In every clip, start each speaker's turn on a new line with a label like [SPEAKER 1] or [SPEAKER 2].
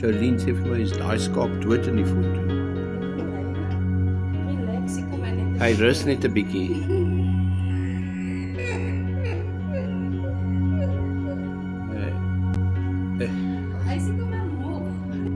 [SPEAKER 1] Jolien sê vir my is daai skaap dood in die foto.
[SPEAKER 2] Relax, ek kom net.
[SPEAKER 1] Hy rus net 'n bietjie.
[SPEAKER 2] Hy sê kom maar moeg.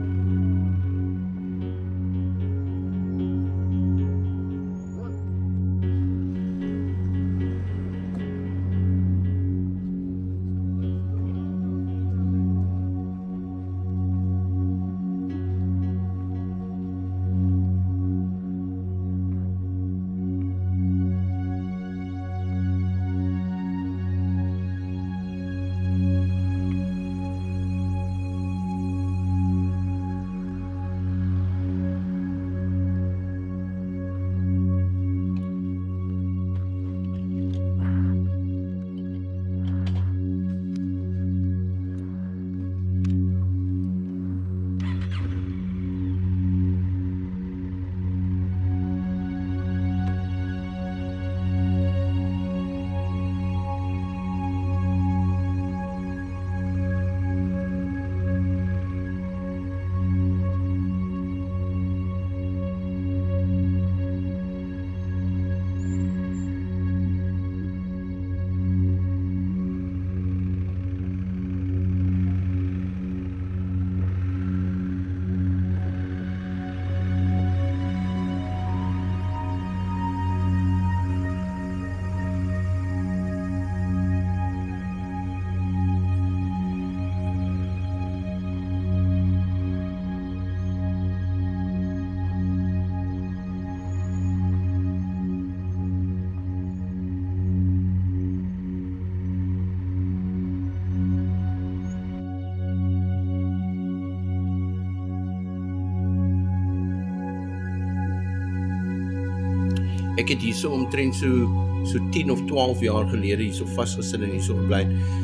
[SPEAKER 1] Ek het hierso omtrent so 10 of 12 jaar gelede hierso vasgesit en hierso gebly.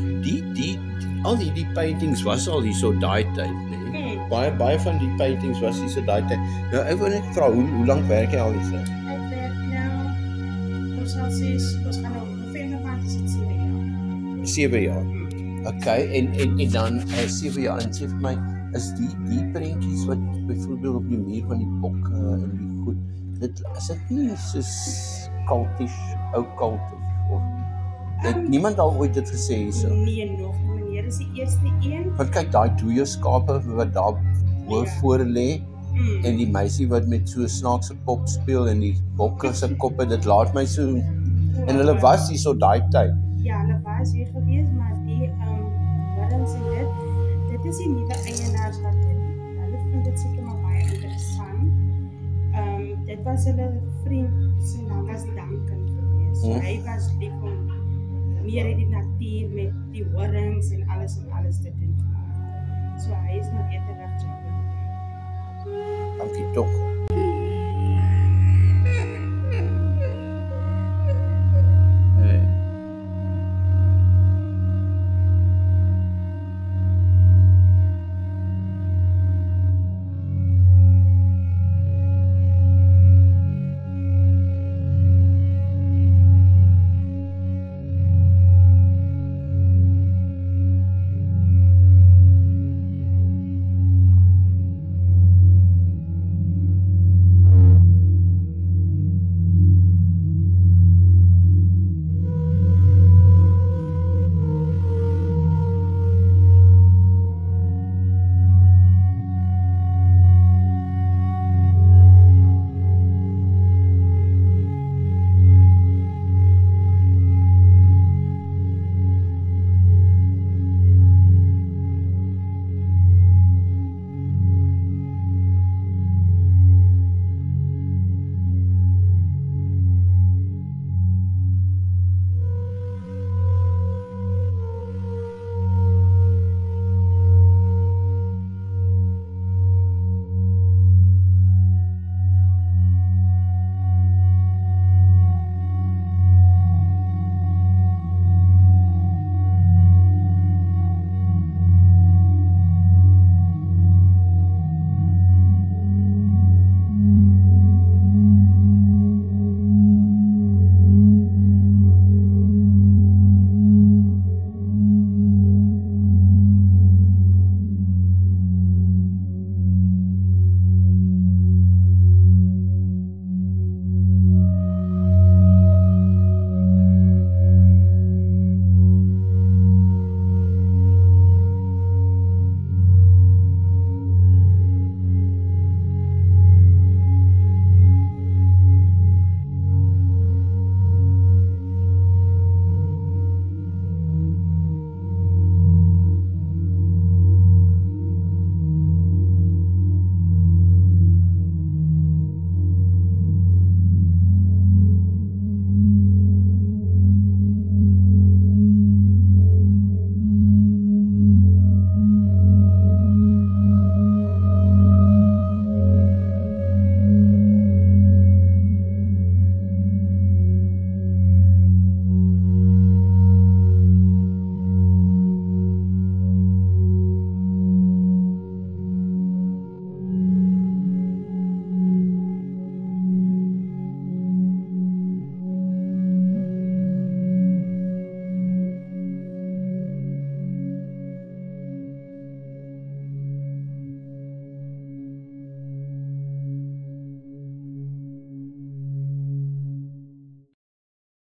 [SPEAKER 1] Al die paintings was al hierso daai tyd, nee. Baie van die paintings was hierso daai tyd. Nou ek wil net vra hoe lank werk jy al hierso?
[SPEAKER 3] Ek werk nou, ons gaan nou November maand is dit 7 jaar.
[SPEAKER 1] 7 jaar. Okay, en dan 7 jaar en sê vir my, is die prentjies wat byvoorbeeld op die muur van die bokke en die goed, is dit nie soos kultisch, ou kult of het niemand al ooit dit gesê hierso?
[SPEAKER 3] Nee, nog nie, meneer, is die eerste een.
[SPEAKER 1] Want kyk, daai dooie skape wat daar voor lê, en die meisie wat met so 'n snaakse pop speel en die bokke se koppe, dit laat my so, en hulle was hierso daai tyd.
[SPEAKER 3] Ja, hulle was hier gewees, maar die warrens en dit is die nuwe eienaars wat hulle vind dit seker maar baie interessant. Dit was hulle vriend, sy naam was Duncan gewees. So hy was lief om meer in die natuur met die horings en alles te doen. So hy is nou weer terug.
[SPEAKER 1] Dankie tog.